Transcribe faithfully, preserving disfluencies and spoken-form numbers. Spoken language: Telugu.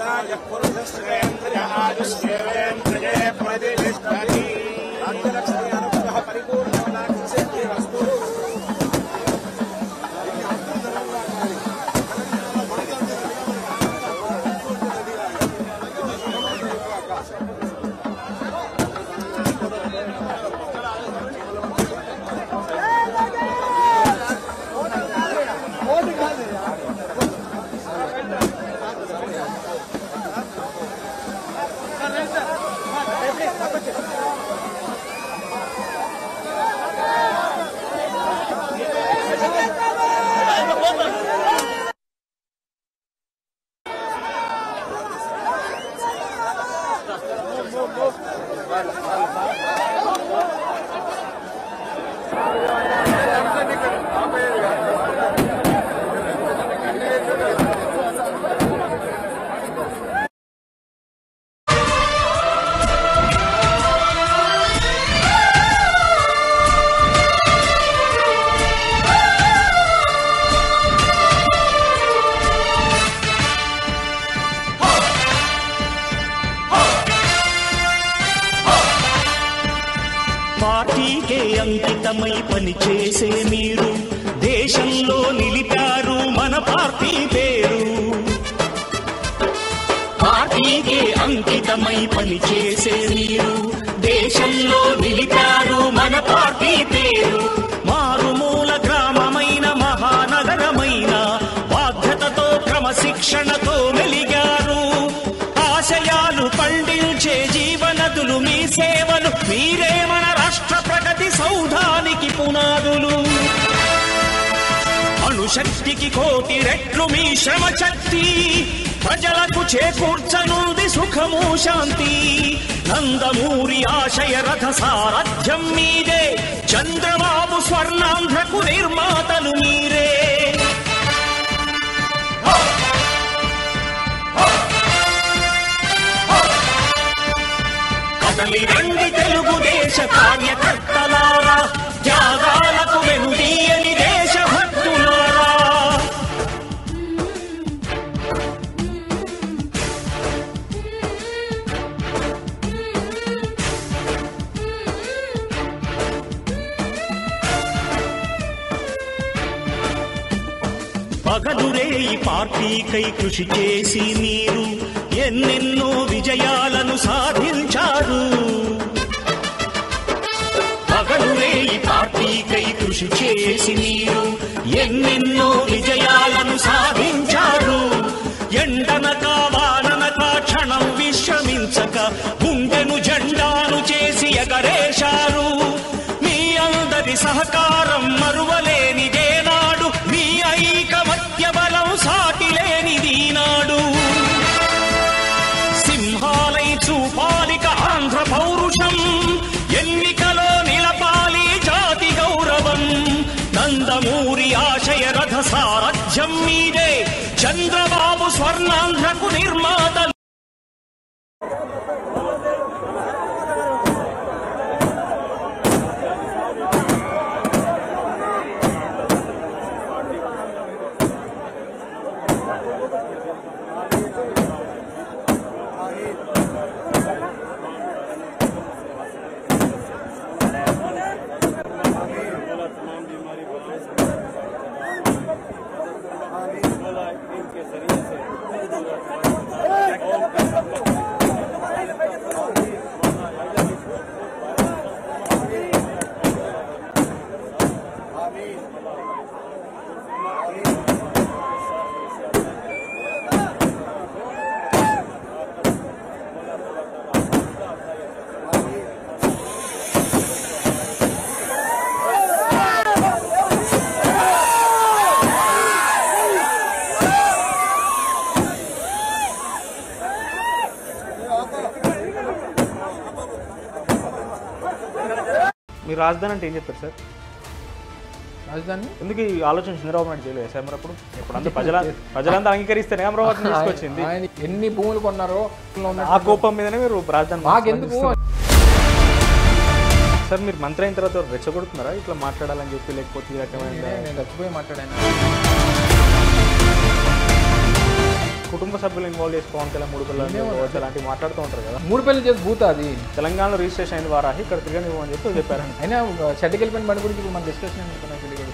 పార్టీకే అంకితమై పనిచేసే మీరు దేశంలో నిలిపారు మన పార్టీ పేరు. పార్టీకే అంకితమై పనిచేసే మీరు దేశంలో నిలిపారు మన పార్టీ పేరు. మారుమూల గ్రామమైన మహానగరమైన బాధ్యతతో క్రమశిక్షణతో మెలిగారు. ఆశయాలు పండించే జీవనదులు మీ సేవలు, మీరే మన రాష్ట్ర ప్రగతి సౌధానికి పునాదులు. అణుశక్తికి కోటి రెట్లు మీ శ్రమ శక్తి, ప్రజలకు చేకూర్చనుంది సుఖము శాంతి. నందమూరి ఆశయ రథ సారథ్యం మీదే, చంద్రబాబు స్వర్ణాంధ్రకు నిర్మాతలు మీరే. కదలి రండి తెలుగుదేశ కార్యకర్తలారా, త్యాగాలకు వెనుదీయని దేశభక్తులారా. పగలురే ఈ పార్టీకై కృషి చేసి మీరు ఎన్నెన్నో విజయాలను సాధించారు. పగలురే ఈ పార్టీకై కృషి చేసి మీరు ఎన్నెన్నో విజయాలను సాధించారు. ఎండనక వాననక క్షణం విశ్రమించక గుండెను జెండాను చేసి ఎగరేశారు. మీ అందరి సహకారం మరువలేనిదే నాడు, మీ ఐకమత్య బలం సాటిలేనిది నాడు. సింహాలై చూపాలిక ఆంధ్ర పౌరుషం, ఎన్నికలో నిలపాలి జాతి గౌరవం. నందమూరి ఆశయ రథ సారథ్యం మీదే, చంద్రబాబు స్వర్ణాంధ్రకు నిర్మాతలు. మీరు రాజధాని అంటే ఏం చెప్తారు సార్? రాజధాని ఎందుకు ఈ ఆలోచన చంద్రబాబు నాయుడు చేయలేదు సార్? మరి అప్పుడు ఇప్పుడు అంతా ప్రజల ప్రజలంతా అంగీకరిస్తేనే అమరావతిని తీసుకొచ్చింది. ఆయన ఎన్ని భూములు కొన్నారో ఆ కోపం మీదనే మీరు రాజధాని మాకెందుకు సార్? మీరు మంత్రి అయిన తర్వాత రెచ్చగొడుతున్నారా ఇట్లా మాట్లాడాలని చెప్పి, లేకపోతే ఈ రకమైన నేను చచ్చిపోయి మాట్లాడాను. కుటుంబ సభ్యులు ఇన్వాల్వ్ చేసి పవన్ కళ్యాణ్ మూడు పిల్లలు ఇవ్వచ్చు అలాంటివి మాట్లాడుతూ ఉంటారు కదా. మూడు పెళ్లి చేసి భూత అది తెలంగాణలో రిజిస్ట్రేషన్ అయిన వారాహి ఇక్కడ తిరగనివ్వమని చెప్పి చెప్పారండి. అయినా షెడ్కి వెళ్ళిపోయిన బండి గురించి ఇప్పుడు మన డిస్కషన్ ఎందుకు నాకు తెలియదు.